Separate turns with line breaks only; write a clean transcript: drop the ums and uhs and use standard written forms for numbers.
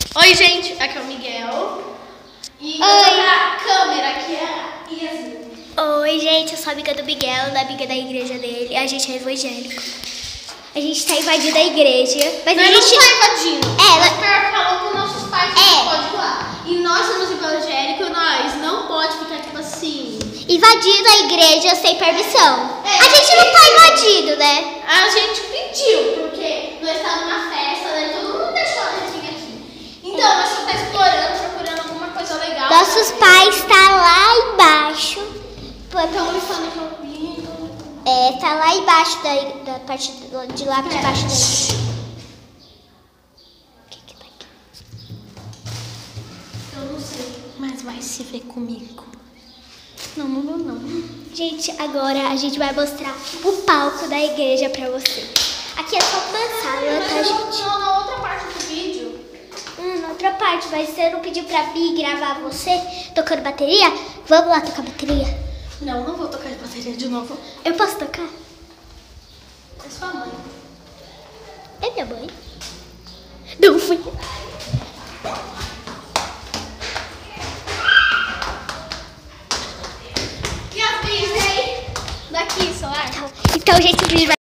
Oi, gente, aqui é o Miguel. E a câmera aqui é a Yasmin.
Oi, gente, eu sou amiga do Miguel, amiga da igreja dele. A gente é evangélico. A gente tá invadindo a igreja. Mas a gente
não tá invadindo.
Ela
falou com nossos pais que não pode ir lá. E nós somos evangélicos, nós não pode ficar tipo assim.
invadindo a igreja sem permissão. A gente não tá invadindo, né?
A gente pediu, porque nós estávamos numa festa, né? Todo mundo deixou a gente vir aqui. Então, nós só tá explorando, procurando alguma coisa legal.
Nossos pais tá lá embaixo.
Então, eles estão me ouvindo.
Tá lá embaixo da parte de lá de baixo daí. O que tá aqui?
Eu não sei, mas vai se ver comigo.
Não. Gente, agora a gente vai mostrar o palco da igreja pra você. Aqui é só uma sala, tá, gente?
Não, na outra parte do vídeo.
Na outra parte, mas você não pediu pra mim gravar você tocando bateria? Vamos lá tocar bateria?
Não vou tocar de bateria de novo.
Eu posso tocar?
É sua mãe.
É minha mãe. Não fui.
E a Disney? Daqui, só.
Então, gente, o vídeo vai